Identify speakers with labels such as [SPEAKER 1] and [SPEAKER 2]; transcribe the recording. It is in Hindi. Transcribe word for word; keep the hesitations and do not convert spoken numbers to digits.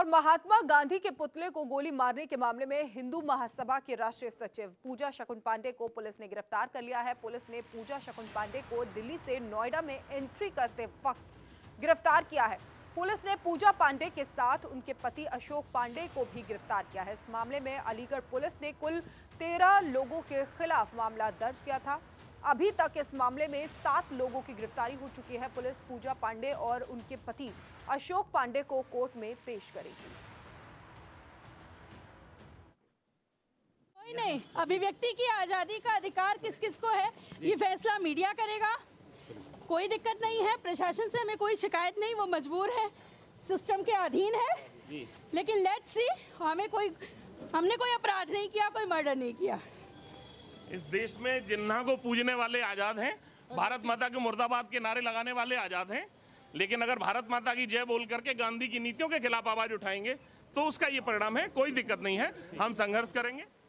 [SPEAKER 1] और महात्मा गांधी के पुतले को गोली मारने के मामले में हिंदू महासभा के राष्ट्रीय सचिव पूजा शकुन पांडे को पुलिस ने गिरफ्तार कर लिया है। पुलिस ने पूजा शकुन पांडे को दिल्ली से नोएडा में एंट्री करते वक्त गिरफ्तार किया है। पुलिस ने पूजा पांडे के साथ उनके पति अशोक पांडे को भी गिरफ्तार किया है। इस मामले में अलीगढ़ पुलिस ने कुल तेरह लोगों के खिलाफ मामला दर्ज किया था। अभी तक इस मामले में सात लोगों की गिरफ्तारी हो चुकी है। पुलिस पूजा पांडे और उनके पति अशोक पांडे को कोर्ट में पेश करेगी।
[SPEAKER 2] कोई नहीं, अभिव्यक्ति की आजादी का अधिकार किस किस को है ये फैसला मीडिया करेगा। कोई दिक्कत नहीं है, प्रशासन से हमें कोई शिकायत नहीं, वो मजबूर है, सिस्टम के अधीन है। लेकिन लेट्स सी, हमें कोई हमने कोई अपराध नहीं किया, कोई मर्डर नहीं किया।
[SPEAKER 3] इस देश में जिन्ना को पूजने वाले आजाद हैं, भारत माता के मुर्दाबाद के नारे लगाने वाले आजाद हैं, लेकिन अगर भारत माता की जय बोल करके गांधी की नीतियों के खिलाफ आवाज उठाएंगे तो उसका ये परिणाम है। कोई दिक्कत नहीं है, हम संघर्ष करेंगे।